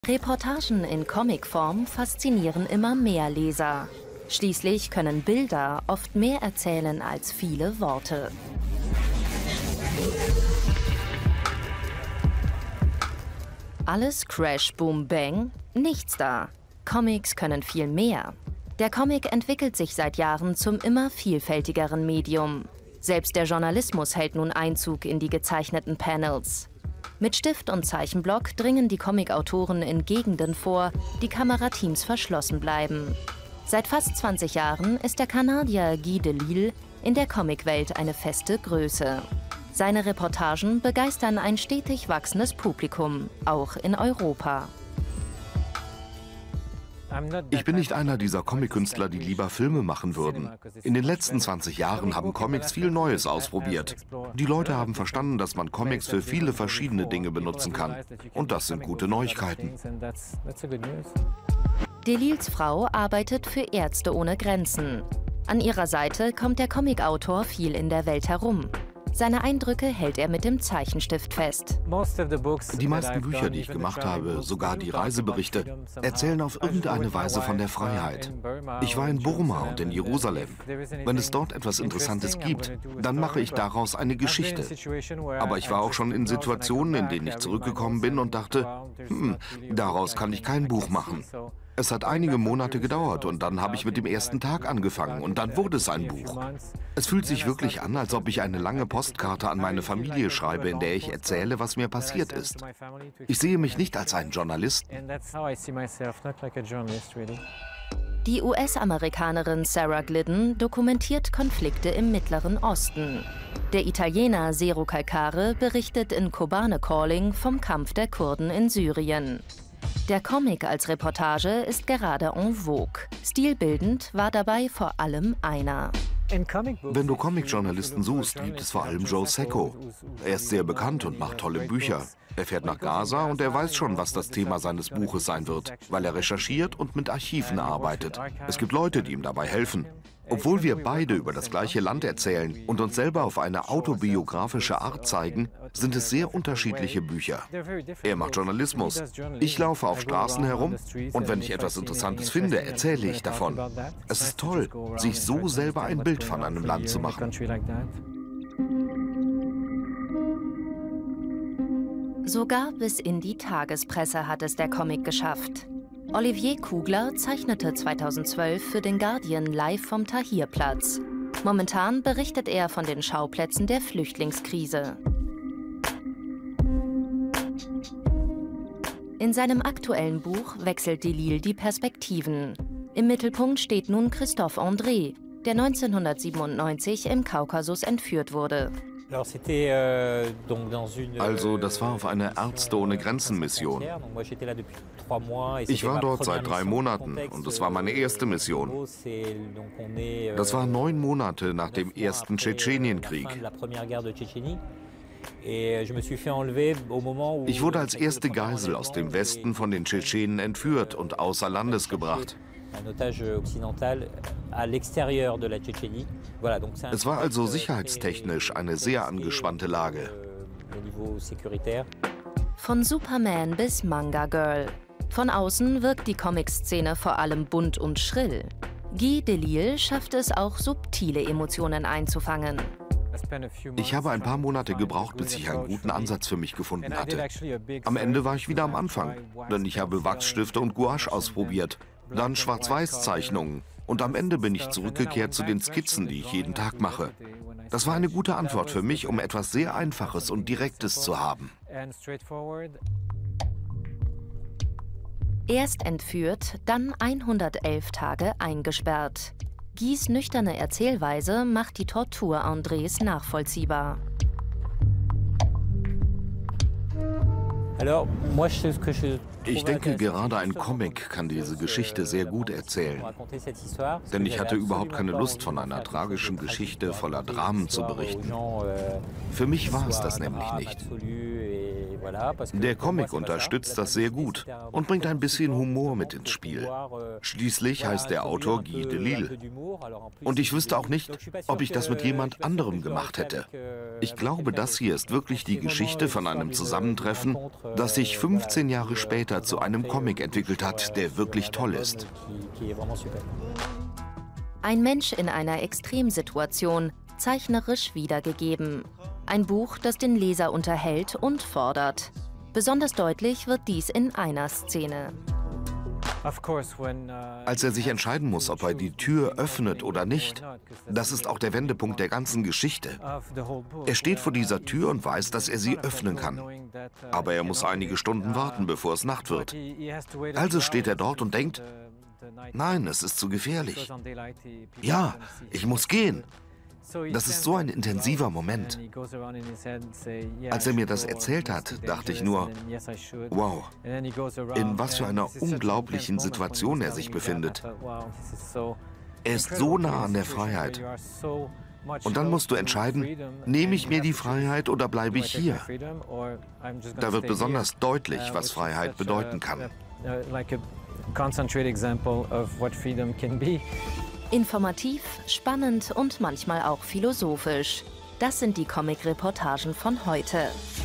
Reportagen in Comicform faszinieren immer mehr Leser. Schließlich können Bilder oft mehr erzählen als viele Worte. Alles Crash, Boom, Bang? Nichts da. Comics können viel mehr. Der Comic entwickelt sich seit Jahren zum immer vielfältigeren Medium. Selbst der Journalismus hält nun Einzug in die gezeichneten Panels. Mit Stift und Zeichenblock dringen die Comicautoren in Gegenden vor, die Kamerateams verschlossen bleiben. Seit fast 20 Jahren ist der Kanadier Guy Delisle in der Comicwelt eine feste Größe. Seine Reportagen begeistern ein stetig wachsendes Publikum, auch in Europa. Ich bin nicht einer dieser Comic-Künstler, die lieber Filme machen würden. In den letzten 20 Jahren haben Comics viel Neues ausprobiert. Die Leute haben verstanden, dass man Comics für viele verschiedene Dinge benutzen kann. Und das sind gute Neuigkeiten. Delisles Frau arbeitet für Ärzte ohne Grenzen. An ihrer Seite kommt der Comicautor viel in der Welt herum. Seine Eindrücke hält er mit dem Zeichenstift fest. Die meisten Bücher, die ich gemacht habe, sogar die Reiseberichte, erzählen auf irgendeine Weise von der Freiheit. Ich war in Burma und in Jerusalem. Wenn es dort etwas Interessantes gibt, dann mache ich daraus eine Geschichte. Aber ich war auch schon in Situationen, in denen ich zurückgekommen bin und dachte, daraus kann ich kein Buch machen. Es hat einige Monate gedauert und dann habe ich mit dem ersten Tag angefangen und dann wurde es ein Buch. Es fühlt sich wirklich an, als ob ich eine lange Postkarte an meine Familie schreibe, in der ich erzähle, was mir passiert ist. Ich sehe mich nicht als einen Journalisten. Die US-Amerikanerin Sarah Glidden dokumentiert Konflikte im Mittleren Osten. Der Italiener Sero Calcare berichtet in Kobane Calling vom Kampf der Kurden in Syrien. Der Comic als Reportage ist gerade en vogue. Stilbildend war dabei vor allem einer. Wenn du Comic-Journalisten suchst, gibt es vor allem Joe Sacco. Er ist sehr bekannt und macht tolle Bücher. Er fährt nach Gaza und er weiß schon, was das Thema seines Buches sein wird, weil er recherchiert und mit Archiven arbeitet. Es gibt Leute, die ihm dabei helfen. Obwohl wir beide über das gleiche Land erzählen und uns selber auf eine autobiografische Art zeigen, sind es sehr unterschiedliche Bücher. Er macht Journalismus. Ich laufe auf Straßen herum und wenn ich etwas Interessantes finde, erzähle ich davon. Es ist toll, sich so selber ein Bild von einem Land zu machen. Sogar bis in die Tagespresse hat es der Comic geschafft. Olivier Kugler zeichnete 2012 für den Guardian live vom Tahrirplatz. Momentan berichtet er von den Schauplätzen der Flüchtlingskrise. In seinem aktuellen Buch wechselt Delisle die Perspektiven. Im Mittelpunkt steht nun Christophe André, der 1997 im Kaukasus entführt wurde. Also, das war auf einer Ärzte ohne Grenzen-Mission. Ich war dort seit 3 Monaten und es war meine erste Mission. Das war 9 Monate nach dem ersten Tschetschenienkrieg. Ich wurde als erste Geisel aus dem Westen von den Tschetschenen entführt und außer Landes gebracht. Es war also sicherheitstechnisch eine sehr angespannte Lage. Von Superman bis Manga Girl. Von außen wirkt die Comic-Szene vor allem bunt und schrill. Guy Delisle schafft es auch, subtile Emotionen einzufangen. Ich habe ein paar Monate gebraucht, bis ich einen guten Ansatz für mich gefunden hatte. Am Ende war ich wieder am Anfang, denn ich habe Wachsstifte und Gouache ausprobiert, dann Schwarz-Weiß-Zeichnungen und am Ende bin ich zurückgekehrt zu den Skizzen, die ich jeden Tag mache. Das war eine gute Antwort für mich, um etwas sehr Einfaches und Direktes zu haben. Erst entführt, dann 111 Tage eingesperrt. Guys nüchterne Erzählweise macht die Tortur Andrés nachvollziehbar. Ich denke, gerade ein Comic kann diese Geschichte sehr gut erzählen. Denn ich hatte überhaupt keine Lust, von einer tragischen Geschichte voller Dramen zu berichten. Für mich war es das nämlich nicht. Der Comic unterstützt das sehr gut und bringt ein bisschen Humor mit ins Spiel. Schließlich heißt der Autor Guy Delisle. Und ich wüsste auch nicht, ob ich das mit jemand anderem gemacht hätte. Ich glaube, das hier ist wirklich die Geschichte von einem Zusammentreffen, das sich 15 Jahre später zu einem Comic entwickelt hat, der wirklich toll ist. Ein Mensch in einer Extremsituation, zeichnerisch wiedergegeben. Ein Buch, das den Leser unterhält und fordert. Besonders deutlich wird dies in einer Szene. Als er sich entscheiden muss, ob er die Tür öffnet oder nicht, das ist auch der Wendepunkt der ganzen Geschichte. Er steht vor dieser Tür und weiß, dass er sie öffnen kann. Aber er muss einige Stunden warten, bevor es Nacht wird. Also steht er dort und denkt, nein, es ist zu gefährlich. Ja, ich muss gehen. Das ist so ein intensiver Moment. Als er mir das erzählt hat, dachte ich nur, wow, in was für einer unglaublichen Situation er sich befindet. Er ist so nah an der Freiheit. Und dann musst du entscheiden, nehme ich mir die Freiheit oder bleibe ich hier? Da wird besonders deutlich, was Freiheit bedeuten kann. Informativ, spannend und manchmal auch philosophisch. Das sind die Comic-Reportagen von heute.